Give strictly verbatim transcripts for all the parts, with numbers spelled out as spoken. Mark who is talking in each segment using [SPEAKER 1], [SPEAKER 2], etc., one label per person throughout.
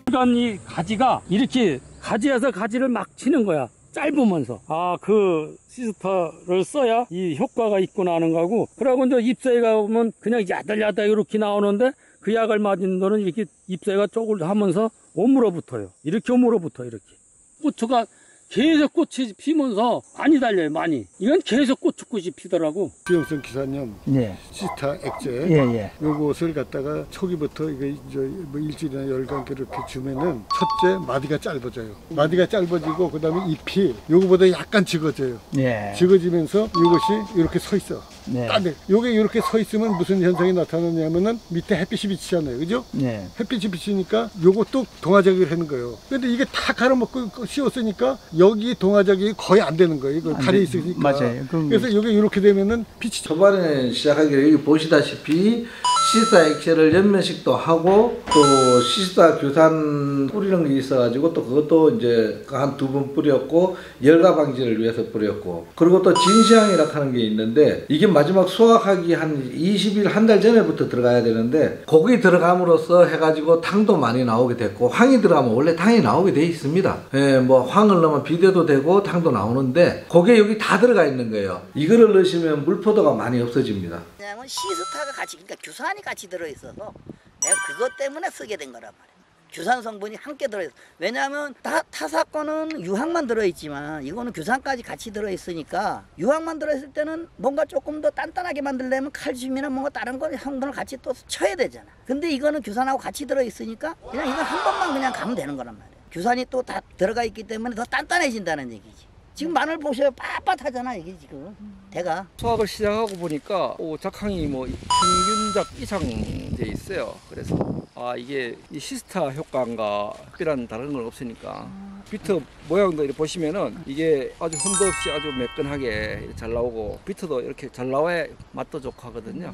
[SPEAKER 1] 그러니까 이 가지가 이렇게 가지에서 가지를 막 치는 거야. 짧으면서. 아, 그 시스타를 써야 이 효과가 있구나 하는 거고. 그러고 이제 잎사귀 가보면 그냥 야들야들 이렇게 나오는데 그 약을 맞은 거는 이렇게 잎사귀가 쪼글 하면서 오물어 붙어요. 이렇게 오물어 붙어, 이렇게. 고추가 계속 꽃이 피면서 많이 달려요, 많이. 이건 계속 고추꽃이 피더라고.
[SPEAKER 2] 주영선 기사님,
[SPEAKER 3] 예.
[SPEAKER 2] 시스타 액제,
[SPEAKER 3] 예, 예.
[SPEAKER 2] 요것을 갖다가 초기부터 이거 이제 뭐 일주일이나 열간 이렇게 주면은 첫째 마디가 짧아져요. 마디가 짧아지고 그다음에 잎이 요거보다 약간 지거져요.
[SPEAKER 3] 예.
[SPEAKER 2] 지거지면서 이것이 이렇게 서 있어.
[SPEAKER 3] 네.
[SPEAKER 2] 딴데 요게 이렇게 서 있으면 무슨 현상이 나타나냐면은 밑에 햇빛이 비치잖아요, 그죠?
[SPEAKER 3] 네.
[SPEAKER 2] 햇빛이 비치니까 요것도 동화작용을 하는 거예요. 근데 이게 다 갈아먹고 씌웠으니까 여기 동화작용이 거의 안 되는 거예요. 이거 가려 있으니까.
[SPEAKER 3] 맞아요. 그럼...
[SPEAKER 2] 그래서 요게 이렇게 되면은 빛이
[SPEAKER 4] 초반에 시작하기로 여기 보시다시피 시스타 액체를 연면식도 하고 또 시스타 규산 뿌리는 게 있어가지고 또 그것도 이제 한 두 번 뿌렸고 열가 방지를 위해서 뿌렸고 그리고 또 진시황이라 하는 게 있는데 이게 마지막 수확하기 한 이십 일 한 달 전에부터 들어가야 되는데 거기 들어감으로써 해가지고 당도 많이 나오게 됐고 황이 들어가면 원래 당이 나오게 돼 있습니다. 예, 뭐 황을 넣으면 비대도 되고 당도 나오는데 거기에 여기 다 들어가 있는 거예요. 이거를 넣으시면 물포도가 많이 없어집니다.
[SPEAKER 5] 왜냐면 시스타가 같이, 그러니까 규산이 같이 들어있어서 내가 그것 때문에 쓰게 된 거란 말이야. 규산 성분이 함께 들어있어. 왜냐하면 타, 타사 거는 유황만 들어있지만 이거는 규산까지 같이 들어있으니까 유황만 들어있을 때는 뭔가 조금 더 단단하게 만들려면 칼슘이나 뭔가 다른 거 성분을 같이 또 쳐야 되잖아. 근데 이거는 규산하고 같이 들어있으니까 그냥 이거 한 번만 그냥 가면 되는 거란 말이야. 규산이 또 다 들어가 있기 때문에 더 단단해진다는 얘기지. 지금 마늘 보셔요. 빳빳하잖아 이게 지금 대가.
[SPEAKER 6] 수확을 시작하고 보니까 오, 작황이 뭐 평균작 이상 돼 있어요. 그래서 아 이게 이 시스타 효과인가 특별한 다른 건 없으니까 비트 모양도 이렇게 보시면은 이게 아주 흠도 없이 아주 매끈하게 잘 나오고 비트도 이렇게 잘 나와야 맛도 좋고 하거든요.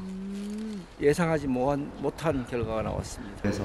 [SPEAKER 6] 예상하지 못한 결과가 나왔습니다.
[SPEAKER 7] 그래서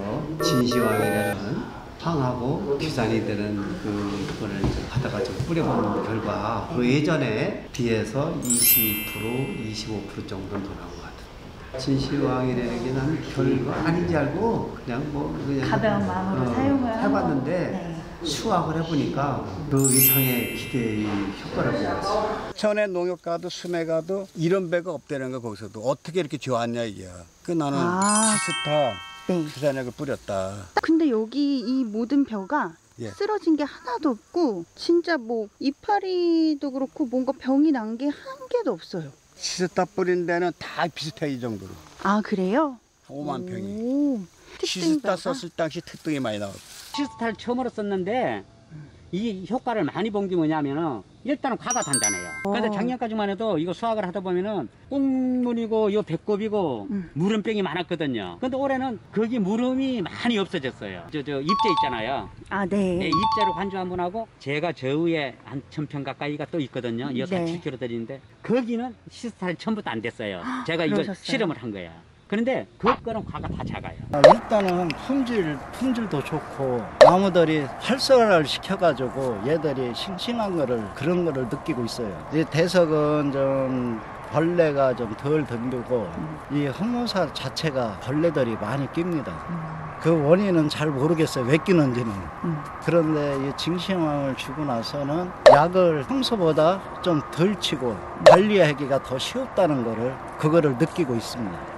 [SPEAKER 7] 진시황이라는 황하고 규산이 되는 그거를 하다가 좀 뿌려보는 결과 그 예전에 비해서 이십 퍼센트, 이십오 퍼센트 정도는 더 나온 것 같아요. 진시황이라는 게 난 별거 아닌지 알고 그냥 뭐 그냥
[SPEAKER 8] 가벼운 마음으로
[SPEAKER 7] 어,
[SPEAKER 8] 사용을
[SPEAKER 7] 해봤는데
[SPEAKER 8] 네.
[SPEAKER 7] 수확을 해보니까 그 이상의 기대의 효과를 보였어요.
[SPEAKER 9] 천에 농협 가도 수매 가도 이런 배가 없다는 거 거기서도 어떻게 이렇게 좋았냐 이게. 그 나는
[SPEAKER 10] 아.
[SPEAKER 9] 시스타
[SPEAKER 10] 네.
[SPEAKER 9] 규산약을 뿌렸다.
[SPEAKER 10] 근데 여기 이 모든 벼가
[SPEAKER 9] 예.
[SPEAKER 10] 쓰러진 게 하나도 없고 진짜 뭐 이파리도 그렇고 뭔가 병이 난 게 한 개도 없어요.
[SPEAKER 9] 시스타 뿌린 데는 다 비슷해 이 정도로.
[SPEAKER 10] 아 그래요?
[SPEAKER 9] 오만 평이.
[SPEAKER 10] 오,
[SPEAKER 9] 시스타 썼을 당시 특등이 많이 나왔어.
[SPEAKER 11] 시스타를 처음으로 썼는데 이 효과를 많이 본 게 뭐냐면은 일단은 과가 단단해요. 그런데 작년까지만 해도 이거 수확을 하다 보면은 꽁물이고 요 배꼽이고 음. 무름병이 많았거든요. 근데 올해는 거기 무름이 많이 없어졌어요. 저 저 잎제 있잖아요.
[SPEAKER 10] 아 네.
[SPEAKER 11] 네, 잎제로 관주 한 번 하고 제가 저 위에 한 천 평 가까이가 또 있거든요. 이거
[SPEAKER 10] 네.
[SPEAKER 11] 칠 킬로미터짜리인데 거기는 시스타를 처음부터 안 됐어요. 제가 이거
[SPEAKER 10] 그러셨어요?
[SPEAKER 11] 실험을 한 거예요. 그런데 그 거는 과가 다 작아요.
[SPEAKER 3] 일단은 품질, 품질도 좋고 나무들이 활성화를 시켜가지고 얘들이 싱싱한 거를 그런 거를 느끼고 있어요. 이 대석은 좀 벌레가 좀 덜 덤비고 음. 이 흑모사 자체가 벌레들이 많이 낍니다. 음. 그 원인은 잘 모르겠어요. 왜 끼는지는. 음. 그런데 이 징시황을 주고 나서는 약을 평소보다 좀 덜 치고 관리하기가 더 쉬웠다는 거를 그거를 느끼고 있습니다.